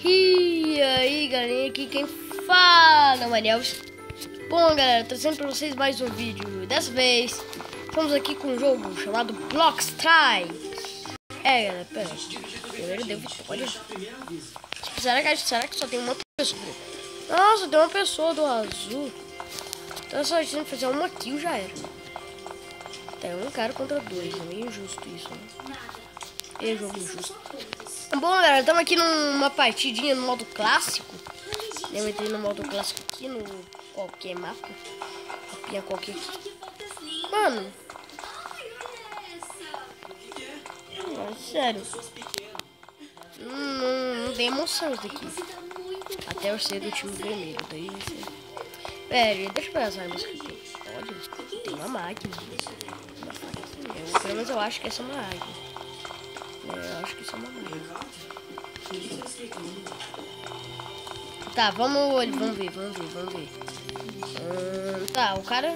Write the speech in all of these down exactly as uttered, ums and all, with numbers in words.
E aí, galerinha, aqui quem fala, Mariel. Bom, galera, trazendo pra vocês mais um vídeo. Dessa vez, estamos aqui com um jogo chamado Block Strike. É, galera, pera. Primeiro deu vitória. Será que, será que só tem uma pessoa? Nossa, tem uma pessoa do azul. Então só a gente fazer uma kill já era. Tem um cara contra dois. É meio injusto isso, né? É jogo injusto. Bom, galera, estamos aqui numa partidinha no modo clássico. Eu entrei no modo clássico aqui, no qualquer mapa. Mapinha qualquer aqui. Mano. Não, sério. Hum, não, não tem emoção isso daqui. Até eu ser do time vermelho. Daí, pera, deixa eu ver as armas que tem. Olha, tem uma máquina. Uma faca. Eu, pelo menos eu acho que essa é uma águia. É, eu acho que isso é uma máquina. Tá, vamos, vamos ver, vamos ver, vamos ver. Hum, tá, o cara...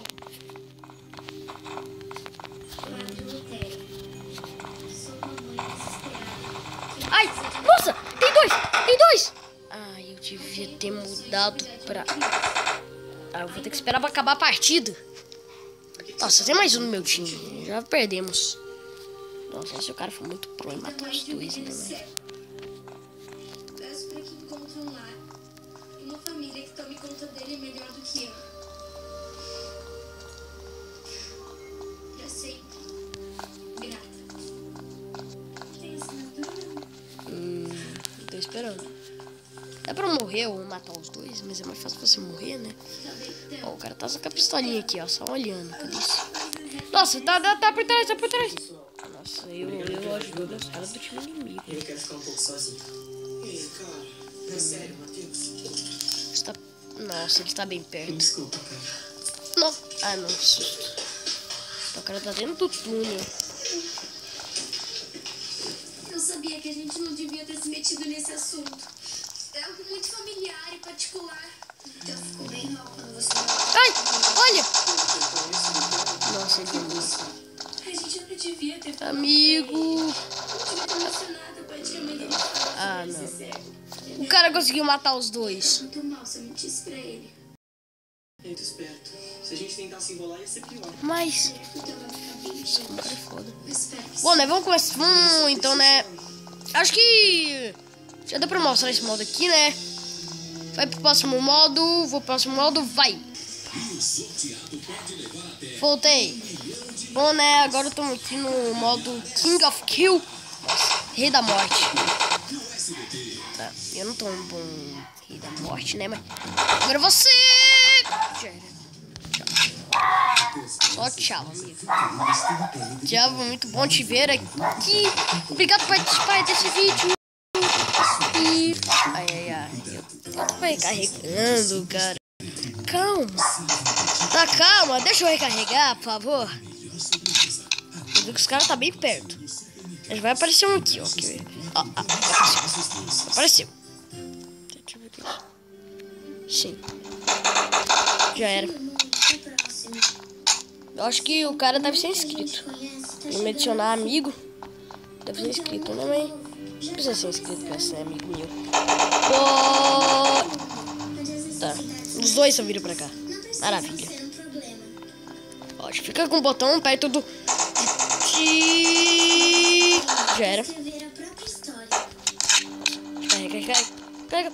Ai, nossa, tem dois, tem dois. Ai, eu devia ter mudado pra... Ah, eu vou ter que esperar pra acabar a partida. Nossa, tem mais um no meu time, já perdemos. Nossa, esse cara foi muito pro e matou os dois, né? Peço pra que encontre um lar e uma família que tome conta dele melhor do que eu. Pra sempre. Grata. Tem assinatura? Hum, tô esperando. É pra morrer ou matar os dois, mas é mais fácil você morrer, né? Ó, o cara tá com a pistolinha aqui, ó, só olhando. Cadê isso? Nossa, tá, tá, tá por trás, tá por trás. Nossa, eu, eu ajudo os caras do time inimigo. Ele quer ficar um pouco sozinho. Ei, cara, é sério, Matheus? Está... Nossa, ele tá bem perto. Desculpa, cara. Não. Ah, não, que susto. O cara tá dentro do túnel. Eu sabia que a gente não devia ter se metido nesse assunto. É algo muito familiar e particular. Então ficou bem mal quando você... Ai, olha! Nossa, ele deu. A gente não devia ter falado. Amigo. Não devia ter mencionado pra tia mãe dele. Ah, não. O cara conseguiu matar os dois. Muito mal se eu mentisse pra ele. Eu tô esperto. Se a gente tentasse enrolar, ia ser pior. Mas... Então vai ficar bem chato. Cara, é foda. Eu espero que Bom, né, vamos começar. Hum, então, né... Acho que... Já deu pra mostrar esse modo aqui, né? Vai pro próximo modo. Vou pro próximo modo, vai. Voltei. Bom, né, agora estamos aqui no modo King of Kill. Nossa, Rei da Morte. Tá, eu não tô um bom Rei da Morte, né, mas... Agora você... Já era. Tchau. Só tchau, amigo. Tchau, muito bom te ver aqui. Obrigado por participar desse vídeo. E... Ai, ai, ai. Eu, eu tô recarregando, cara. Calma. Tá, calma. Deixa eu recarregar, por favor. Eu vi que os caras tá bem perto. Mas vai aparecer um aqui, ó. Que... ó, ó, apareceu. Apareceu. Deixa eu ver aqui. Sim. Já era. Eu acho que o cara deve ser inscrito. Vou me adicionar amigo. Deve ser inscrito, né, mãe? Não precisa ser inscrito pra ser amigo meu. Pô... Tá. Os dois só viram pra cá. Maravilha. Pode ficar com o botão perto do... Já era. Carrega, carrega. Pega.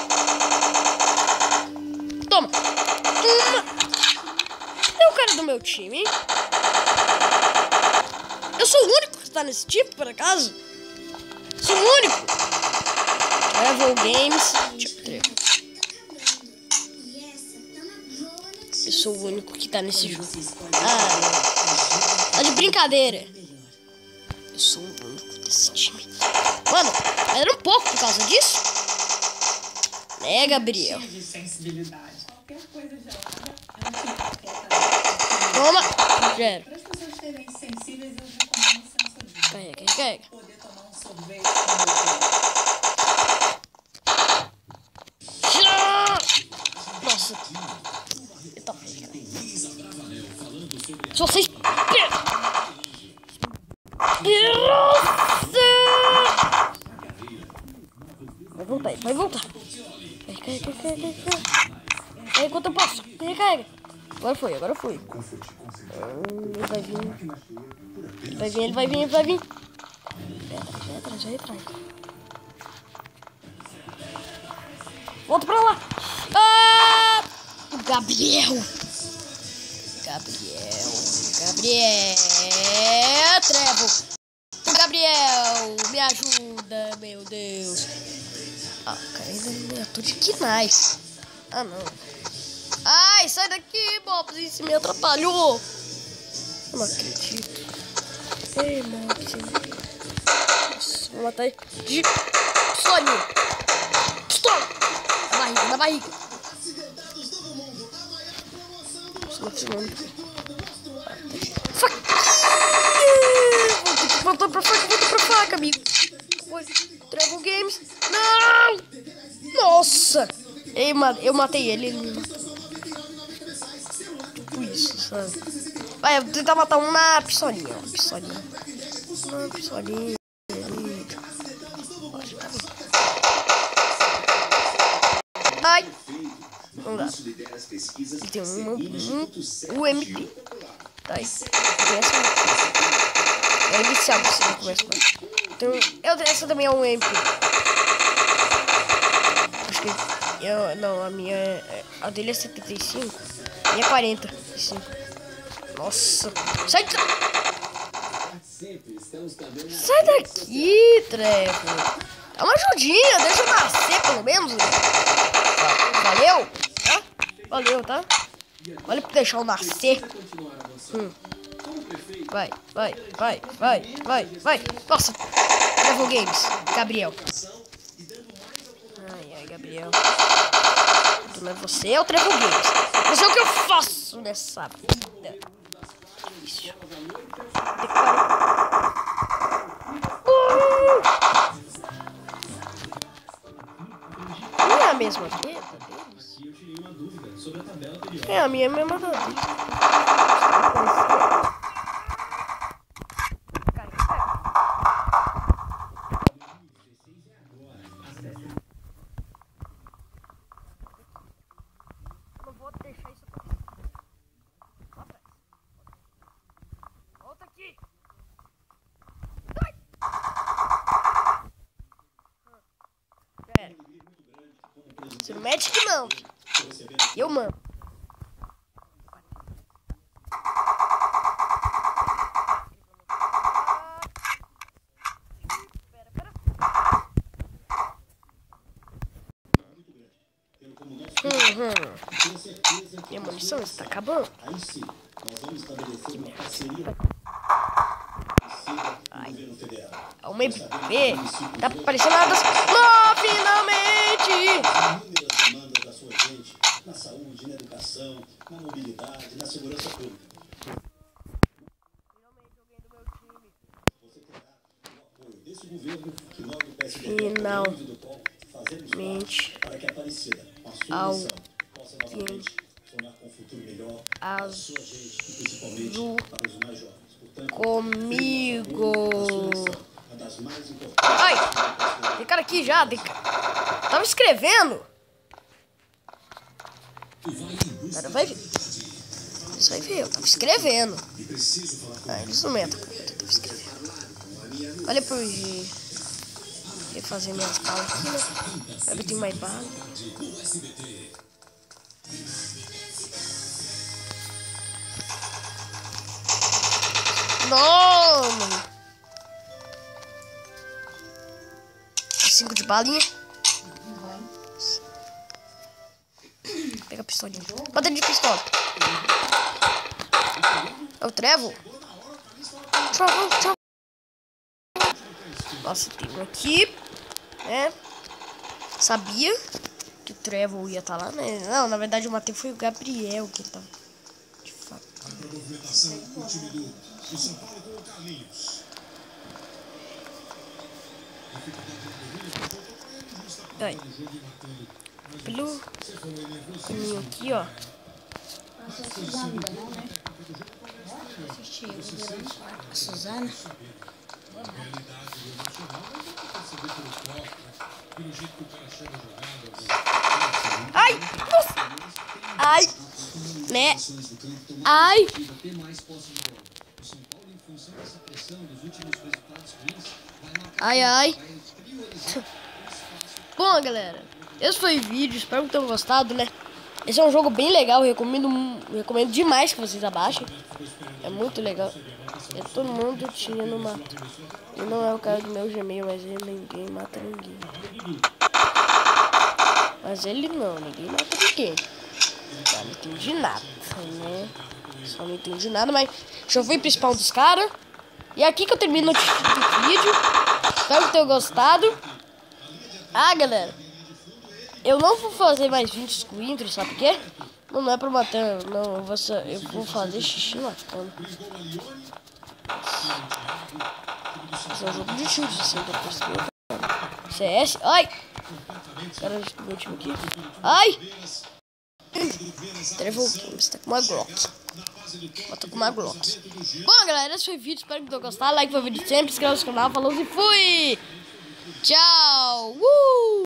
Toma. Toma. É o cara do meu time, hein? Eu sou o único que tá nesse time, por acaso? Sou o único. Level Games. Eu sou o único que tá nesse jogo. Ah, tá de brincadeira. Eu sou o único desse time. Mano, era um pouco por causa disso. Né, Gabriel? Toma. Já era. Carrega, carrega. Nossa. Eita, se vocês... Nossa! Vou voltar. Vai voltar. Recarrega, recarrega, recarrega. Aí enquanto eu posso. Recarrega. Agora foi, agora foi. Ele vai vir. Ele vai vir, ele vai vir, ele vai vir. Já atrás, já atrás. Volta pra lá. Ah! O Gabriel. Gabriel. Gabriel. Trevo. Gabriel, me ajuda, meu Deus. Ah, cara, ainda não é ator de Knife. Ah, não. Ai, sai daqui, Bobs. Isso me atrapalhou. Eu não acredito. Ei, Bobs. Nossa, vou matar ele de pistolinha. Pistola. Na barriga, na barriga. Nossa, não te lembro. Voltou pra faca, voltou pra faca, amigo. Foi. Travel Games. Não! Nossa! Eu, eu matei ele, ele me matou. Tipo isso, sabe? Vai, eu vou tentar matar um na pistolinha, ó. Pistolinha. Uma pistolinha. Ai! Não dá. Ele tem uma, um, um M P. Tá aí. Tem essa. É inicial que você começa com. Então, eu, essa também é um M P. Acho que eu, não, a minha é, a dele é setenta e cinco. A minha é quarenta e cinco. Nossa. Sai daqui. Sai daqui, Trevo. Dá uma ajudinha, deixa eu nascer pelo menos. Valeu? Tá? Valeu, tá? Valeu por deixar eu nascer. Hum. Vai, vai, vai, vai, vai, vai. Nossa, Travel Games, Gabriel. Ai, ai, Gabriel. Não é você, é o Travel Games. Mas é o que eu faço nessa vida. Isso. Uh! Não é a mesma teta deles? É, a minha é a mesma da deles. Você não mete que não. Eu mando. Uhum. Minha munição está acabando. Ai. É uma M P. Tá parecendo nada. Oh, finalmente! Da sua gente, na saúde, na educação, na mobilidade, na segurança pública. Finalmente alguém do meu time. Você terá o apoio desse governo que nós do P S D finalmente para que a Aparecida, com a sua missão, possa novamente sonhar com um futuro melhor para a sua gente e principalmente para os mais jovens. Portanto, comigo. Uma das mais importantes. Ai! Tem cara aqui já. Tem... Tava escrevendo. Cara, vai ver. Isso vai ver, eu tava escrevendo. Ah, eles não metam. Eu tava escrevendo. Olha pro G. Vou fazer minhas balas aqui, né? Pra ver se tem mais bala. Não! Cinco de balinha. Pega a pistolinha. Bota ele de pistola. É o Trevo? Trevo, Trevo. Nossa, tem um aqui. Né? Sabia que o Trevo ia estar lá, né? Não, na verdade eu matei foi o Gabriel que tá. De fato. A movimentação, o time do, do São Paulo com o Carlinhos. Aí. Pelo caminho aqui, ó. A Suzana. Ai, nossa. Ai, né? Ai. Ai, ai. Bom, galera, esse foi o vídeo. Espero que tenham gostado, né? Esse é um jogo bem legal. Recomendo, recomendo demais que vocês abaixem. É muito legal. É todo mundo tinha no mato. E não é o cara do meu Gmail, mas ele ninguém mata ninguém. Mas ele não, ninguém mata ninguém. Só não entendi nada, né? Só não entendi nada, mas deixa eu ver pro spawn dos caras. E é aqui que eu termino o vídeo. Espero que tenham gostado. Ah, galera, eu não vou fazer mais vídeos com o intro, sabe por quê? Não, não é pra matar, não. Eu vou, eu vou fazer xixi na cama. Esse é um jogo de chute, assim, pra perceber. C S. Ai! Cara, meu time aqui. Ai! Trevor Games, tá com uma Glock. Bota com uma Glock. Bom, galera, esse foi o vídeo. Espero que tenham gostado. Like pro vídeo sempre. Inscreva no canal. Falou e fui! Tchau! Uh!